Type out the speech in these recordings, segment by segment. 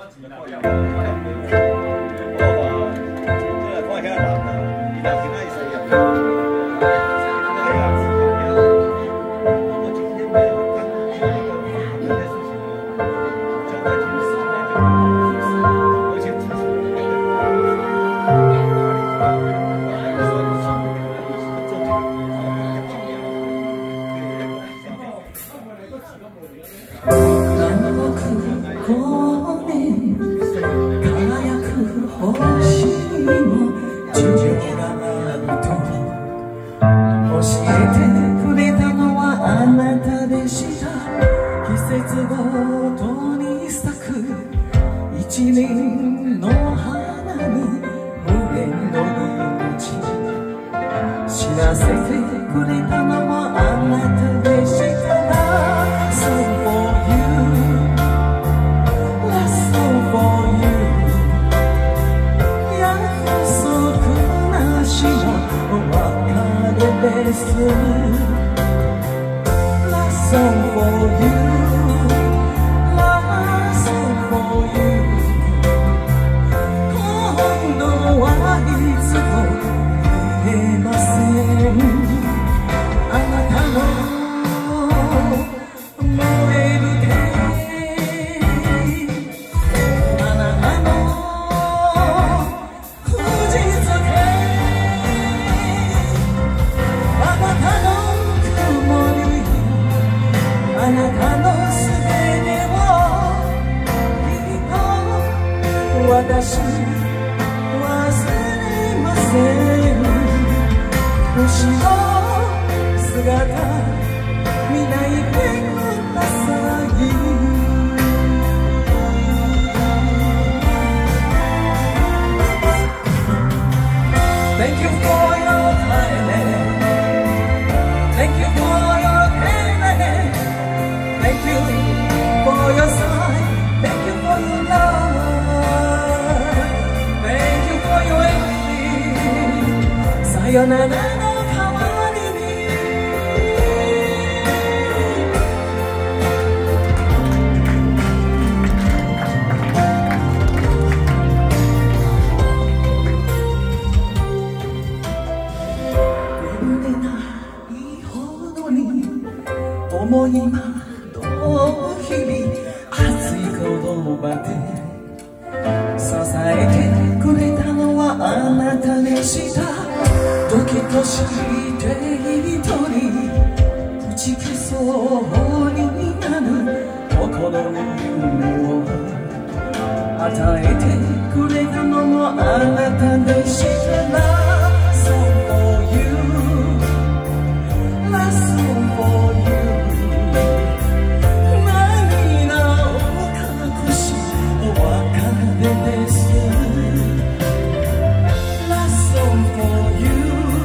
一輪の花に無限の命知らせてくれたのはあなたでした。 Song for you, last song for you 約束なしの別れです。 Last song for you私忘れません。星の姿見ないでください。 Thank you for your kindness. Thank you for your kindness. Thank you for your sign. Thank you for your love. Sayonara の代わりに眠れないほどに重いまの日々熱い言葉で支えてくれたのはあなたでした。 ドキッとして一人打ち消そうになる心の夢を与えてくれたのもあなたでしたな。 Song for you, last song for you 涙を隠しお別れです。 Last song for you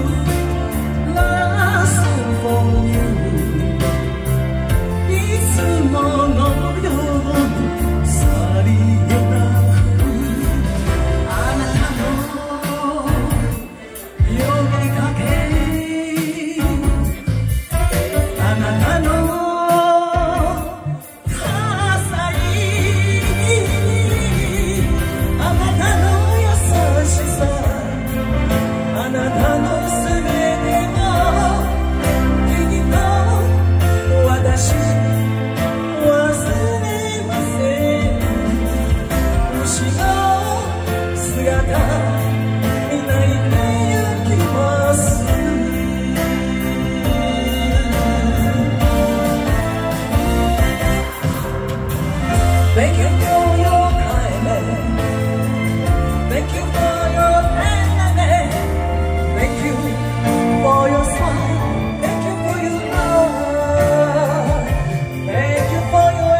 Thank you for your kindness. Thank you for your tenderness. Thank you for your smile. Thank you for your love. Thank you for your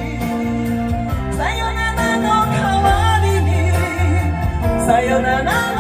everything. Sayonara の代わりに Sayonara